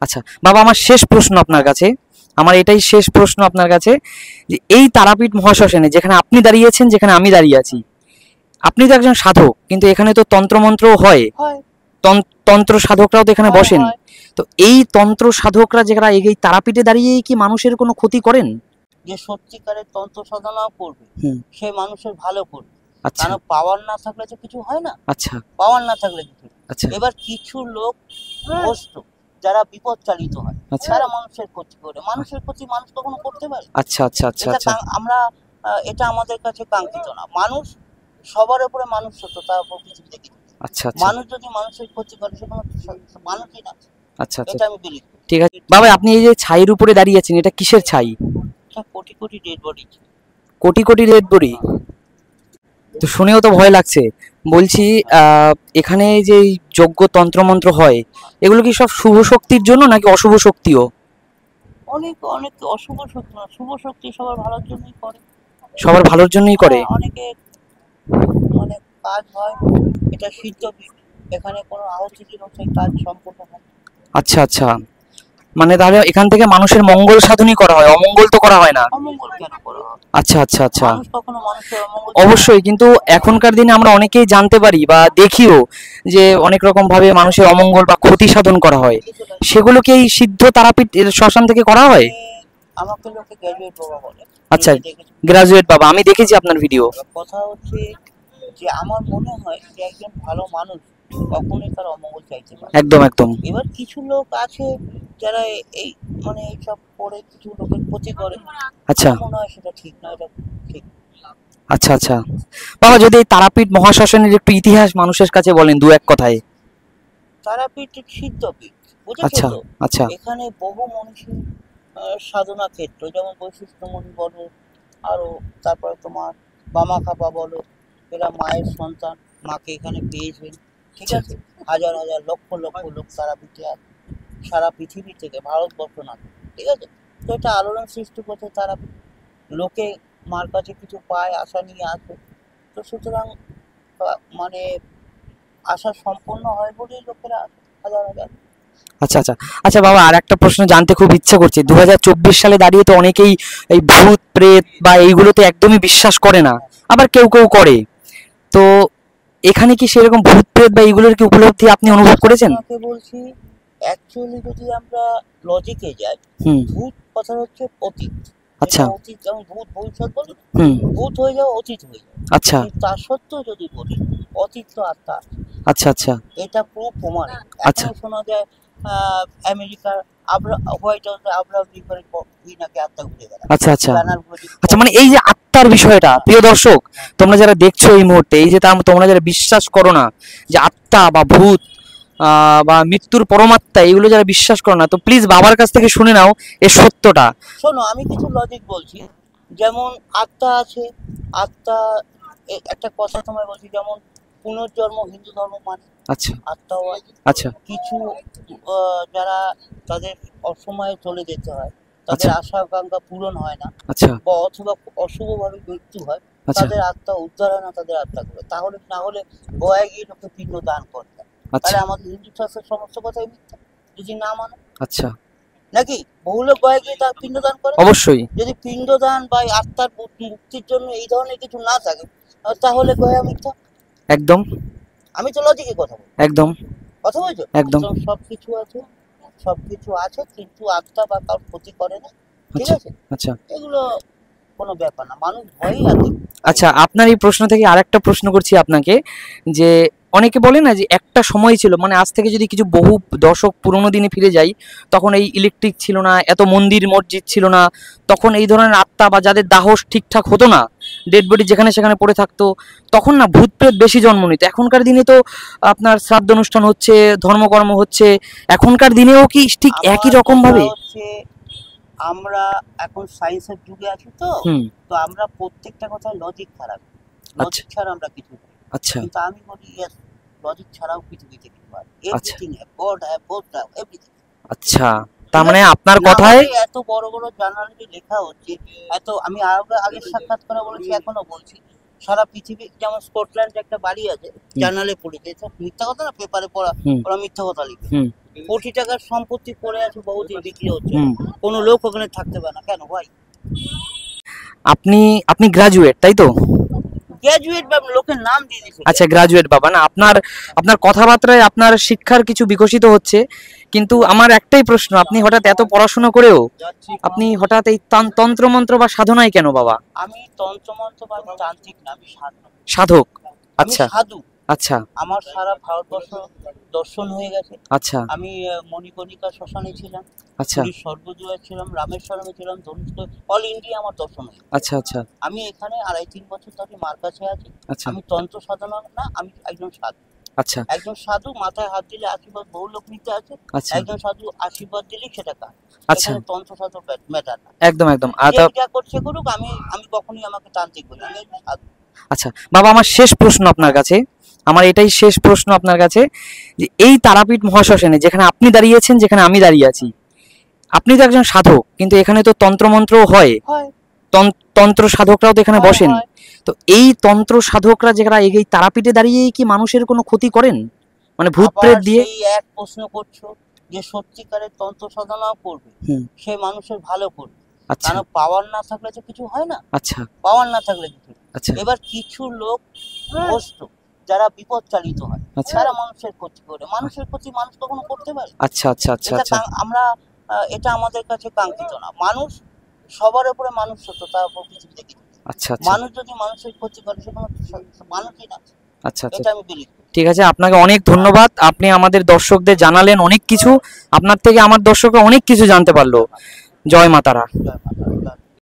আচ্ছা বাবা, আমার শেষ প্রশ্ন আপনার কাছে, আমার এটাই শেষ প্রশ্ন আপনার কাছে, যে এই তারাপীঠ মহাশ্মশানে যেখানে আপনি দাঁড়িয়েছেন, যেখানে আমি দাঁড়িয়ে আছি, আপনি তো একজন সাধক, কিন্তু এখানে তো তন্ত্রমন্ত্রও হয়, হয় তন্ত্র সাধকরাও তো এখানে হয় বসেন। হয়। তো এই তন্ত্র সাধকরা যারা এই তারাপীঠে দাঁড়িয়ে কি মানুষের কোনো ক্ষতি করেন? যে সত্যিকারের তন্ত্র সাধনাও করবে হুম। সে মানুষের ভালো করবে, আচ্ছা কারণ পাওয়ার না থাকলে তো কিছু হয় না, আচ্ছা পাওয়ার না থাকলে কিছু। আচ্ছা এবার কিছু লোক ভ্রষ্ট যারা বিপদ চালিত হয়, আচ্ছা তারা মানুষের ক্ষতি করে। মানুষের ক্ষতি মানুষ কখনো করতে পারে? আচ্ছা আচ্ছা আচ্ছা এটা আচ্ছা আমরা এটা আমাদের কাছে কাঙ্ক্ষিত না। মানুষ সবার উপরে মানুষ হতো, তার উপর পৃথিবীতে কিছু নেই। আচ্ছা আচ্ছা মানুষ যদি মানুষের ক্ষতি করে সে কোনো মানুষই না। আচ্ছা আচ্ছা এটা আমি বিলিভ করি। ঠিক আছে বাবা, আপনি এই যে ছাইয়ের উপরে দাঁড়িয়ে আছেন, এটা কিসের ছাই? এটা crore crore dead body. Crore crore red বড়ি? তো শুনেও তো ভয় লাগছে। বলছি এখানে যে এই যজ্ঞ তন্ত্রমন্ত্র হয়, এগুলো কি সব শুভ শক্তির জন্য নাকি অশুভ শক্তিও? অনেক অনেক অশুভ শক্তি না, শুভ শক্তি সবার ভালোর জন্যই করে। সবার ভালোর জন্যই করে? হ্যাঁ, অনেকে মানে কাজ হয়, এটা সিদ্ধপীঠ, এখানে কোনো আহুতি দিলেও সেই কাজ সম্পূর্ণ হয়। আচ্ছা আচ্ছা, মানে তাহলে এখান থেকে মানুষের মঙ্গল সাধনই করা হয়, অমঙ্গল তো করা হয় না? অমঙ্গল কেন করা হয়? আচ্ছা আচ্ছা আচ্ছা, মানুষ কখনো মানুষের অমঙ্গল অবশ্যই। কিন্তু এখনকার দিনে আমরা অনেকেই জানতে পারি বা দেখিও যে অনেক রকম ভাবে মানুষের অমঙ্গল বা ক্ষতি সাধন করা হয়, সেগুলো কি এই সিদ্ধ তারাপীঠ শ্মশান থেকে করা হয়? আমাকে লোকে গ্র্যাজুয়েট বাবা বলে। আচ্ছা, আমি দেখেছি। গ্রাজুয়েট বাবা, আমি দেখেছি আপনার ভিডিও। কথা হচ্ছে যে আমার মনে হয় যে একজন ভালো মানুষ কখনোই তার অমঙ্গল চাইতে পারে। একদম একদম। এবার কিছু লোক আছে যারা এই মানে এইসব করে কিছু লোকের ক্ষতি করে। আচ্ছা আমার মনে হয় সেটা ঠিক না, এটা ঠিক। আচ্ছা আচ্ছা বাবা, যদি এই তারাপীঠ মহাশ্মশানের একটু ইতিহাস মানুষের কাছে বলেন দু এক কথায়। তারাপীঠ সিদ্ধপীঠ, বুঝেছো আচ্ছা তো? আচ্ছা এখানে বহু মনীষী সাধনা ক্ষেত্র, যেমন বৈশিষ্ট্যমণি বলো, আরো তারপরে তোমার বামাখাপা বলো, এরা মায়ের সন্তান, মাকে এখানে পেয়েছেন। ঠিক আছে, হাজার হাজার লক্ষ লক্ষ লোক তারাপীঠে আছে, সারা পৃথিবী থেকে, ভারতবর্ষ না। ঠিক আছে, তো এটা আলোড়ন সৃষ্টি করছে তারাপীঠ। লোকে মার কাছে কিছু পায়, আশা নিয়ে আসে। তো সুতরাং মানে আশা সম্পূর্ণ হয় বলেই লোকেরা আসে, হাজার হাজার। আচ্ছা আচ্ছা আচ্ছা বাবা, আর একটা প্রশ্ন জানতে খুব ইচ্ছে করছে। 2024 সালে দাঁড়িয়ে তো অনেকেই এই ভূত প্রেত বা এইগুলোতে একদমই বিশ্বাস করে না, আবার কেউ কেউ করে। তো এখানে কি সেরকম ভূত প্রেত বা এইগুলোর কি উপলব্ধি আপনি অনুভব করেছেন? আপনাকে বলছি, অ্যাকচুয়ালি যদি আমরা লজিকে যাই, হুম। ভূত কথা হচ্ছে অতীত। আচ্ছা। যেটা অতীত, যেমন ভূত ভবিষ্যৎ বলি, হুম। ভূত হয়ে যাও, অতীত হয়ে যাও। আচ্ছা কিন্তু তা সত্ত্বেও যদি বলি অতীত তো আত্মা আছে। আচ্ছা আচ্ছা এটা পুরো প্রমাণ। আচ্ছা এখনো শোনা যায় আমেরিকার হোয়াইট হাউসে আব্রাহাম লিঙ্কনের ওই নাকি আত্মা ঘুরে বেড়ায়। আচ্ছা আচ্ছা ব্যানারগুলো যে আচ্ছা, মানে এই যে আত্মার বিষয়টা, প্রিয় দর্শক, তোমরা যারা দেখছো এই মুহূর্তে, এই যে তোমরা যারা বিশ্বাস করো না যে আত্মা বা ভূত বা মৃত্যুর পরমাত্মা, এগুলো যারা বিশ্বাস করো না, তো প্লিজ বাবার কাছ থেকে শুনে নাও এর সত্যটা। শোনো, আমি কিছু লজিক বলছি। যেমন আত্মা আছে, আত্মা একটা কথা তোমায় বলছি, যেমন পুনর্জন্ম হিন্দু ধর্ম মানে আচ্ছা আত্মাও আছে। আচ্ছা কিছু যারা তাদের অসময়ে চলে যেতে হয়, তাদের আচ্ছা আশা আকাঙ্ক্ষা পূরণ হয় না, আচ্ছা বা অথবা অশুভভাবে মৃত্যু হয়, আচ্ছা তাদের আত্মা উদ্ধার হয় না, তাদের আত্মা করে। তাহলে না হলে গয়ায় গিয়ে লোকে পিণ্ড দান করতে হয়। আচ্ছা তাহলে আমাদের হিন্দু শাস্ত্রের সমস্ত কথাই মিথ্যা যদি না মানে, আচ্ছা নাকি? বহু লোক গয়ায় গিয়ে তার পিণ্ডদান করে। অবশ্যই। যদি পিণ্ডদান বা আত্মার মুক্তির জন্য এই ধরনের কিছু না থাকে, তাহলে গয়া মিথ্যা। একদম আমি তো লজিকে কথা বলছি, একদম কথা বলছো? একদম। সবকিছু আছে, সবকিছু আছে, কিন্তু আত্মা বা কারোর ক্ষতি করে না। ঠিক আচ্ছা আছে, আচ্ছা এগুলো কোনো ব্যাপার না, মানুষ ভয়ই আছে। আচ্ছা, আপনার এই প্রশ্ন থেকে আরেকটা প্রশ্ন করছি আপনাকে, যে অনেকে বলে না যে একটা সময় ছিল, মানে আজ থেকে যদি কিছু বহু দশক পুরোনো দিনে ফিরে যাই, তখন এই ইলেকট্রিক ছিল না, এত মন্দির মসজিদ ছিল না, তখন এই ধরনের আত্মা বা যাদের দাহ ঠিকঠাক হতো না, ডেড বডি যেখানে সেখানে পড়ে থাকতো, তখন না ভূত প্রেত বেশি জন্ম নিত। এখনকার দিনে তো আপনার শ্রাদ্ধ অনুষ্ঠান হচ্ছে, ধর্মকর্ম হচ্ছে, এখনকার দিনেও কি ঠিক একই রকম ভাবে? হচ্ছে আমরা এখন সায়েন্সের যুগে আছি, তো হুম। তো আমরা প্রত্যেকটা কথায় লজিক ছাড়া, আচ্ছা লজিক ছাড়া আমরা কিছু করি। আচ্ছা কিন্তু আমি বলি ইয়েস, লজিক ছাড়াও পৃথিবীতে কিছু হয়, আচ্ছা everything God have both everything. আচ্ছা, তার মানে আপনার কথায় এত বড় বড় জার্নালে লেখা হচ্ছে, এত আমি আগের সাক্ষাৎকারে বলেছি, এখনো বলছি, সারা পৃথিবী, যেমন স্কটল্যান্ডে একটা বাড়ি আছে, জার্নালে পড়েছে, এটা মিথ্যা কথা না, পেপারে পড়া, ওরা মিথ্যা কথা লিখে। কোটি টাকার সম্পত্তি পড়ে আছে, বহুদিন বিক্রি হচ্ছে, কোনো লোক ওখানে থাকতে পারে না, কেন ভাই? আপনি আপনি গ্রাজুয়েট তাই তো? গ্রাজুয়েট বা লোকের নাম দিয়ে দিচ্ছে। আচ্ছা, গ্রাজুয়েট বাবা না, আপনার আপনার কথাবার্তায় আপনার শিক্ষার কিছু বিকশিত হচ্ছে, কিন্তু আমার একটাই প্রশ্ন, আপনি হঠাৎ এত পড়াশোনা করেও আপনি হঠাৎ এই তন্ত্রমন্ত্র বা সাধনায় কেন বাবা? আমি তন্ত্রমন্ত্র বা তান্ত্রিক না, আমি সাধক। সাধক? আমি আচ্ছা সাধু। আচ্ছা আমার সারা ভারতবর্ষ দর্শন হয়ে গেছে। আচ্ছা আমি মণিকর্ণিকা শ্মশানে ছিলাম, আচ্ছা পুরীর স্বর্গদুয়ারে ছিলাম, রামেশ্বরমে ছিলাম, ধনুষ্ঠ, অল ইন্ডিয়া আমার দর্শন হয়েছে। আচ্ছা আচ্ছা আমি এখানে 2.5-3 বছর ধরে মার কাছে আছি। আচ্ছা আমি তন্ত্র সাধনা না, আমি একজন সাধু। আচ্ছা একজন সাধু মাথায় হাত দিলে আশীর্বাদ বহু লোক নিতে আছে, আচ্ছা একজন সাধু আশীর্বাদ দিলেই সেটা কাজ। আচ্ছা, এখানে তন্ত্র সাধু ম্যাটার না, একদম একদম। যে যা করছে করুক, আমি আমি কখনোই আমাকে তান্ত্রিক বলি, আমি একজন সাধু। আচ্ছা বাবা, আমার শেষ প্রশ্ন আপনার কাছে, আমার এটাই শেষ প্রশ্ন আপনার কাছে, যে এই তারাপীঠ মহাশ্মশানে যেখানে আপনি দাঁড়িয়েছেন, যেখানে আমি দাঁড়িয়ে আছি, আপনি তো একজন সাধক, কিন্তু এখানে তো তন্ত্রমন্ত্র হয়, হয়, তন্ত্র সাধকরাও তো এখানে হয়, বসেন, হয়। তো এই তন্ত্র সাধকরা যারা এই তারাপীঠে দাঁড়িয়ে কি মানুষের কোনো ক্ষতি করেন, মানে ভূত প্রেত আবার দিয়ে? সেই এক প্রশ্ন করছো, যে সত্যিকারের তন্ত্র সাধনাও করবে, হুম, সে মানুষের ভালো করবে, আচ্ছা কারণ পাওয়ার না থাকলে তো কিছু হয় না, আচ্ছা পাওয়ার না থাকলে কিছু। আচ্ছা এবার কিছু লোক ভ্রষ্ট, যারা বিপদ চালিত হয়, আচ্ছা তারা মানুষের ক্ষতি করে। মানুষের ক্ষতি মানুষ কখনো করতে পারে? আচ্ছা আচ্ছা আচ্ছা এটা আচ্ছা আমরা এটা আমাদের কাছে কাঙ্ক্ষিত না। মানুষ সবার উপরে মানুষ সত্য, তার উপর পৃথিবীতে কিছু নেই। আচ্ছা আচ্ছা মানুষ যদি মানুষের ক্ষতি করে, সে কোনো মানুষই না, আচ্ছা আচ্ছা এটা আমি বিলিভ করি। ঠিক আছে, আপনাকে অনেক ধন্যবাদ, আপনি আমাদের দর্শকদের জানালেন অনেক কিছু, আপনার থেকে আমার দর্শকরা অনেক কিছু জানতে পারলো। জয় মা তারা। জয় মা।